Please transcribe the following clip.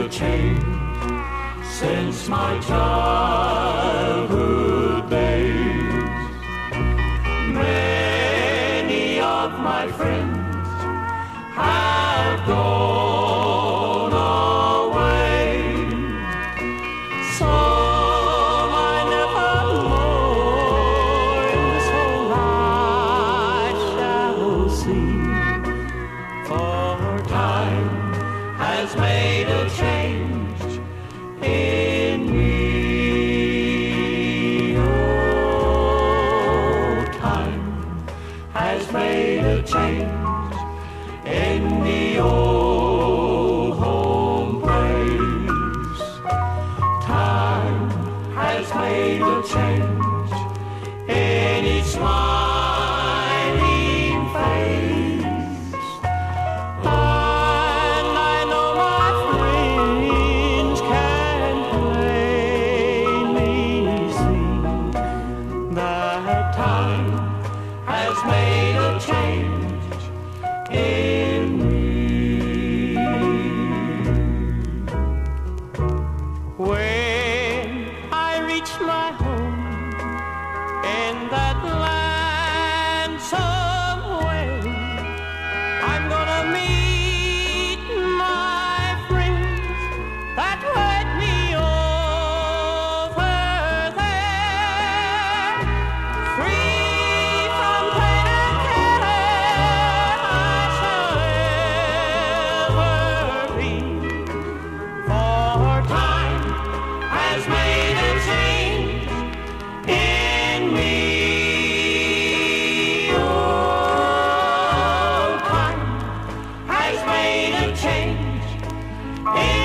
a change since my childhood days. Many of my friends have gone away, some I never more in this whole life shall see. For time has made a change in me. Oh, time has made a change in the old home place. Time has made a change in each smiling face. And I know my friends can plainly see that time has made a change in me. When I reach my home in that land somewhere, I'm gonna meet my friends that led me over there. Free from pain and care, I shall ever be. For time has made a change in me. Oh, time has made a change in